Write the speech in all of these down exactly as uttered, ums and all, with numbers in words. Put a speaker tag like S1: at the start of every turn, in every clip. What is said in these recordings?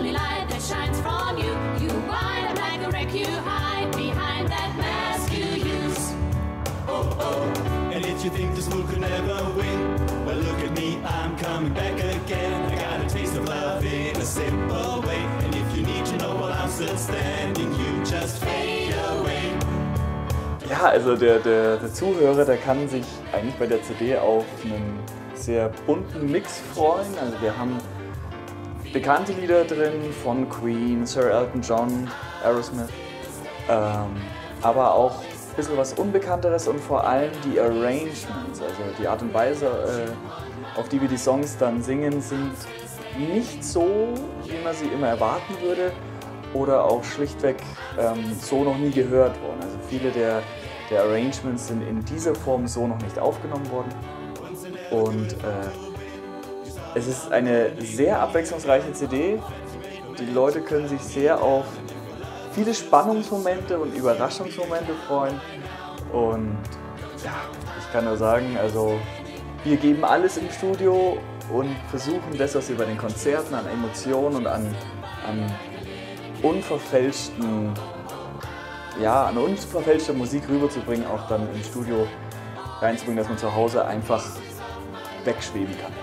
S1: only light that shines from you. You wind up like a wreck, you hide behind that mask you use.
S2: Oh, oh, and if you think this fool could never win, well look at me, I'm coming back again. I got a taste of love in a simple way. And if you need to know while I'm still standing, you just fade away.
S3: Ja, also der, der, der Zuhörer, der kann sich eigentlich bei der C D auf einen sehr bunten Mix freuen. Also wir haben bekannte Lieder drin von Queen, Sir Elton John, Aerosmith, ähm, aber auch ein bisschen was Unbekannteres und vor allem die Arrangements, also die Art und Weise, äh, auf die wir die Songs dann singen, sind nicht so, wie man sie immer erwarten würde oder auch schlichtweg ähm, so noch nie gehört worden. Also viele der, der Arrangements sind in dieser Form so noch nicht aufgenommen worden und äh, es ist eine sehr abwechslungsreiche C D. Die Leute können sich sehr auf viele Spannungsmomente und Überraschungsmomente freuen. Und ja, ich kann nur sagen, also wir geben alles im Studio und versuchen das, was wir bei den Konzerten an Emotionen und an, an unverfälschten, ja, an unverfälschter Musik rüberzubringen, auch dann im Studio reinzubringen, dass man zu Hause einfach wegschweben kann.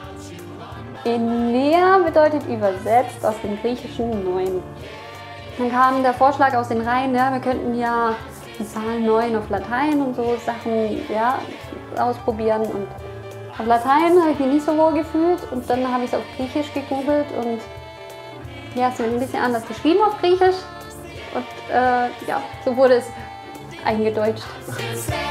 S4: Enea bedeutet übersetzt aus dem griechischen neun. Dann kam der Vorschlag aus den Reihen, ja, wir könnten ja die Zahl neun auf Latein und so Sachen ja, ausprobieren. Und auf Latein habe ich mich nicht so wohl gefühlt und dann habe ich es auf Griechisch gegoogelt und ja, es wird ein bisschen anders geschrieben auf Griechisch und äh, ja, so wurde es eingedeutscht.